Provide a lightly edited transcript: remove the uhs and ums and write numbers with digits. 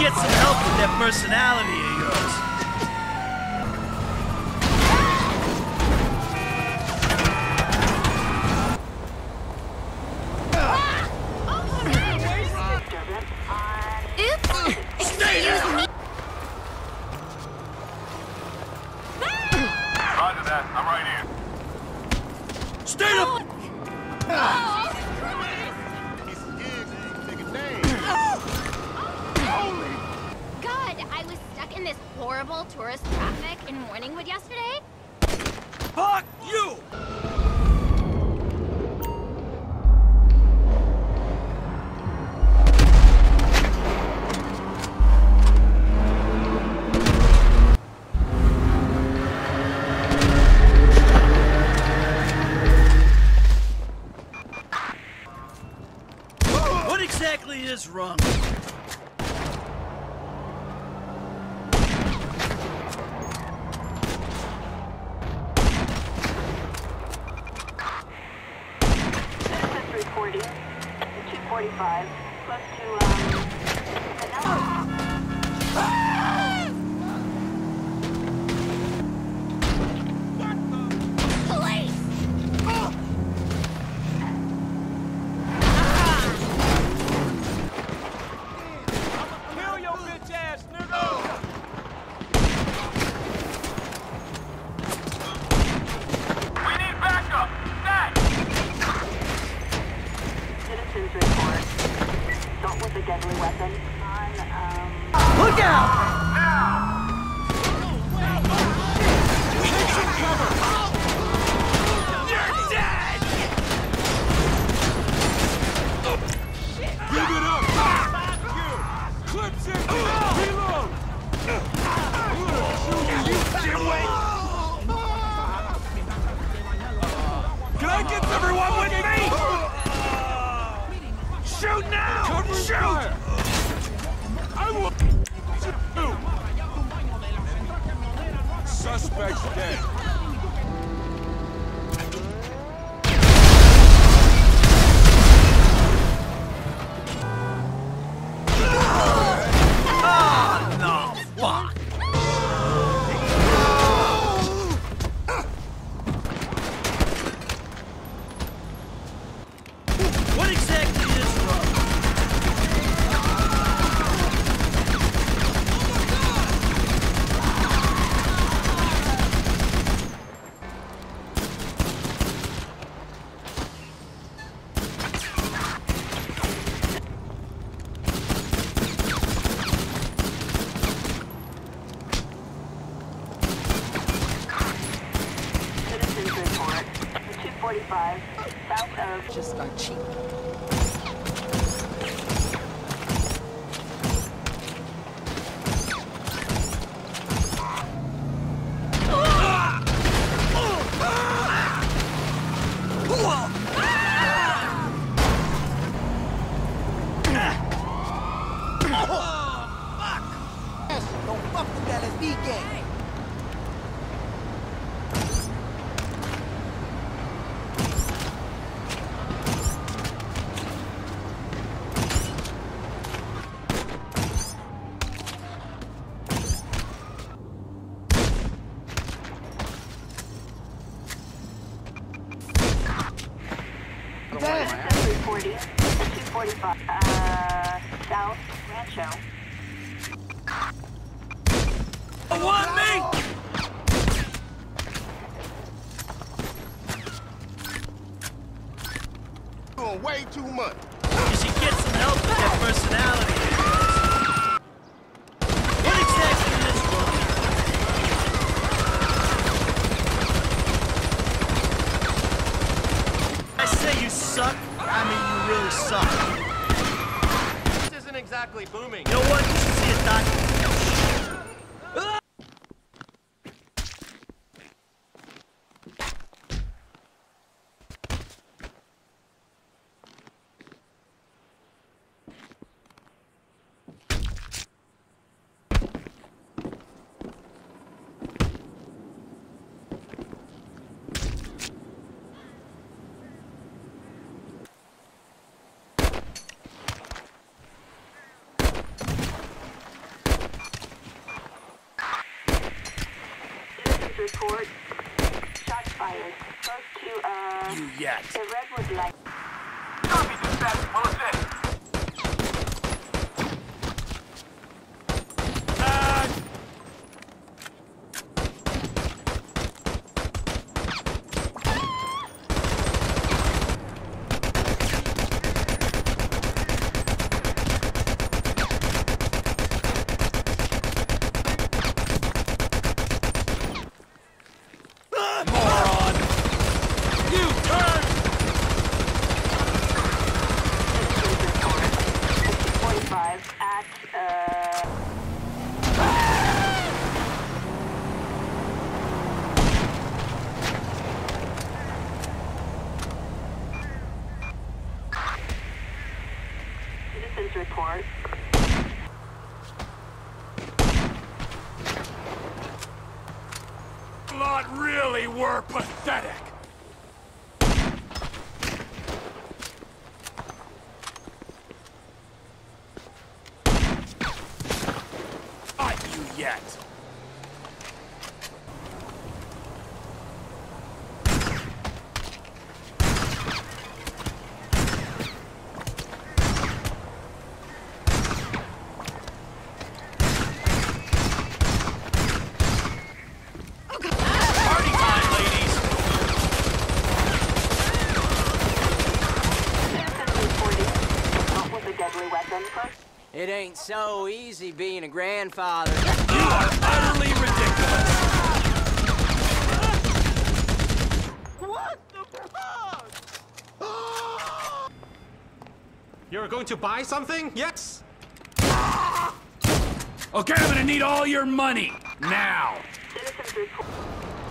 get some help with that personality of yours. Roger that. I'm right here. Stay up! God, I was stuck in this horrible tourist traffic in Morningwood yesterday. Fuck you! What exactly is wrong? Citizens reporting 245 close to Kill your bitch ass, nigga! We need backup! Stat! citizens report assault with a deadly weapon on Look out! You're dead! Give it up! Clips in! Reload! Can I get everyone with me? Shoot now! Cover Shoot! fire! I will shoot! Suspect's dead. Ah, no! Fuck! What exactly is wrong? citizens report 245 south of Just not cheap. Don't fuck with that LSD gang. citizens reporting 245 south Rancho. Want me? Doing way too much. You should get some help with that personality of yours. What exactly is wrong? I say you suck, I mean you really suck. This isn't exactly booming. You know what? You should see a doctor. report. Shots fired. Close to, You yet. the Redwood Light. Copy, dispatch. Well set. Moron! You turn! 45 at, citizens report. Lot really were pathetic. Not you yet. Party time, ladies! Citizens reporting. Not with a deadly weapon. It ain't so easy being a grandfather. You are utterly ridiculous. What the fuck? You're going to buy something? Yes? Okay, I'm gonna need all your money. Now. Citizens report.